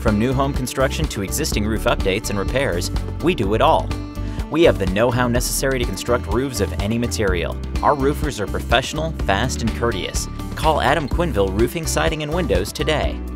From new home construction to existing roof updates and repairs, we do it all. We have the know-how necessary to construct roofs of any material. Our roofers are professional, fast, and courteous. Call Adam Quenneville Roofing, Siding, and Windows today.